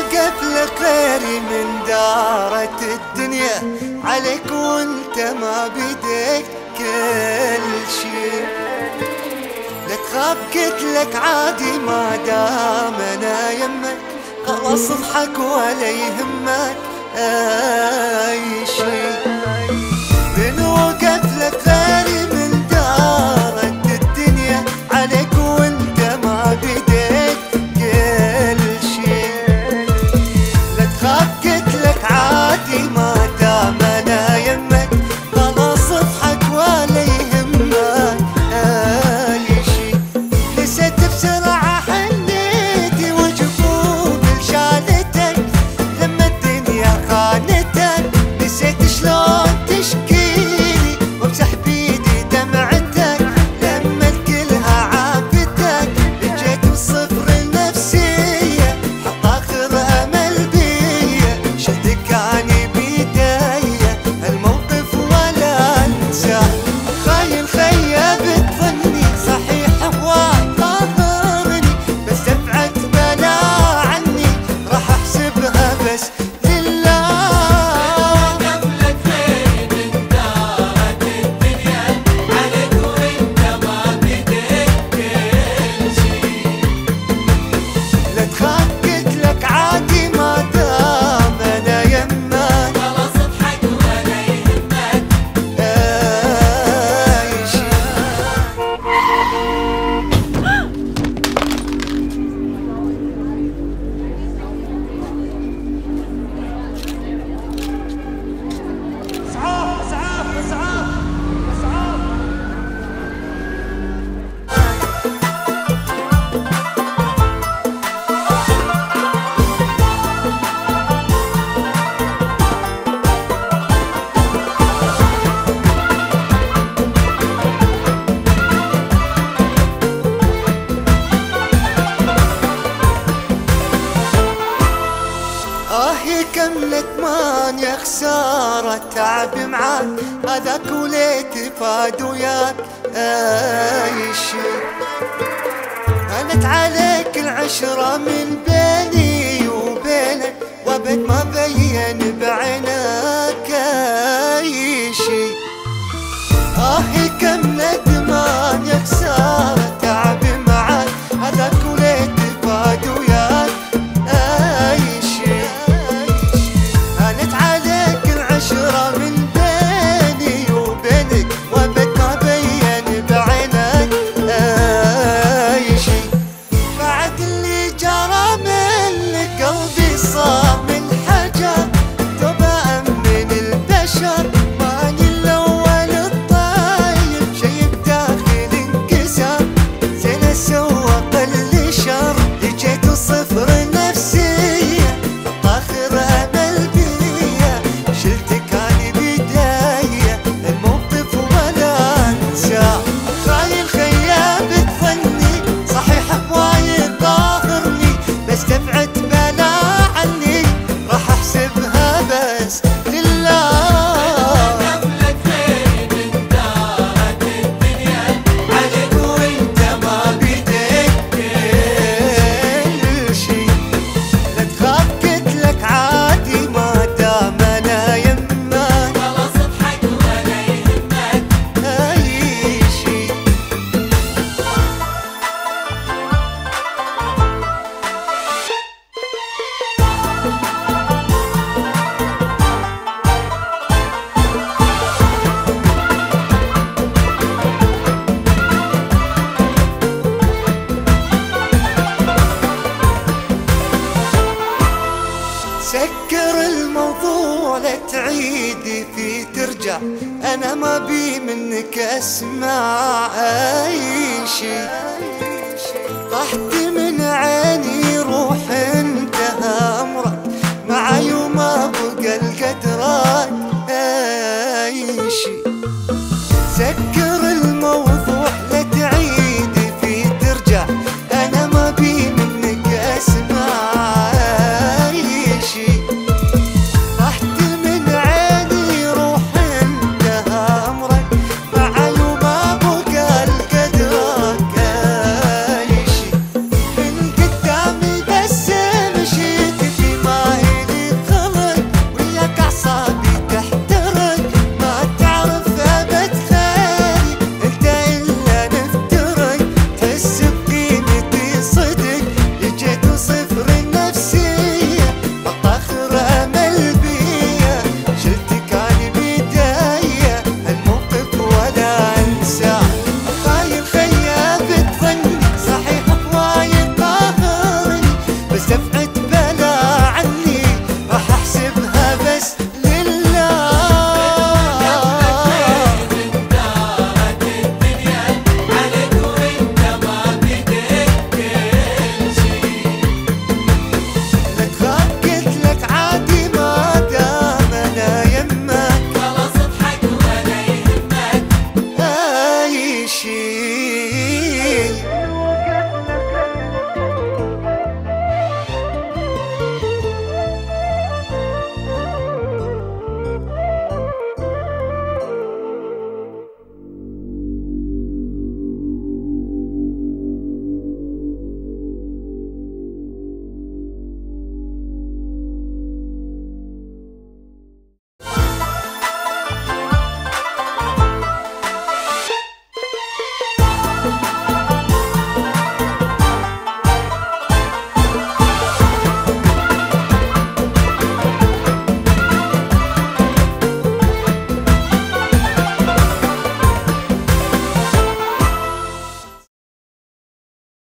وقف لك غيري من دارة الدنيا عليك وانت ما بيدك كل شي. لا تخاف قلت لك عادي ما دام انا يمك، خلاص اضحك ولا يهمك اي شي. من وقف لك غيري من دارة الدنيا عليك وانت ما بيدك كل شي. لا تخاف قلت لك عادي ما دام انا يمك، خلاص اضحك ولا يهمك اي شي. نسيت بسرعة حنيتي وجفوف شالتك لما الدنيا خانتك، نسيت شلون تشكيلي وامسح بيدي دمعتك لما الكلها عافتك. جيت بالصفر النفسية حط اخر امل بيا، شلتك عني بيديا الموقف ولا انساه. خاين خيبت ظني صحيح هواك قهرني، بس دفعت بلا عني راح احسبها بس لله. لا تخاف قلت لك عادي ما دام انا يمك، خلاص اضحك ولا يهمك اي شي. اسعاف اسعاف اسعاف اسعاف. كملت مان يا خسارة تعب معاك، هذاك وليت فاد وياك اي شي. هانت عليك العشرة من بيني وبينك، وابد ما بين بعينك اي شي. كم ندمان يا خسارة تعب معاك، هذاك وليت فاد وياك اي شي. هانت عليك العشرة من بيني وبينك، وابد ما بين بعينك اي شي. بعد اللي جرى منك قلبي صار من حجر، توبة من البشر ماني الاول الطيب، شي بداخل انكسر زين سوى قل شر. جيت الصفر نفسية اخر امل بيا، شلتك اني بداية الموقف ولا انساه. خاين خيبت ظني صحيح هواي ظاهرني، بس دفعت بلا عني راح احسبها بس لله. قبلك غيري من دارة الدنيا عليك وانت ما بيدك كل شي. لا تخاف قلت لك عادي ما دام انا يمك، خلاص اضحك ولا يهمك اي شي. سكر الموضوع لا تعيدي فيه ترجع، انا ما بي منك اسمع اي شي. طحت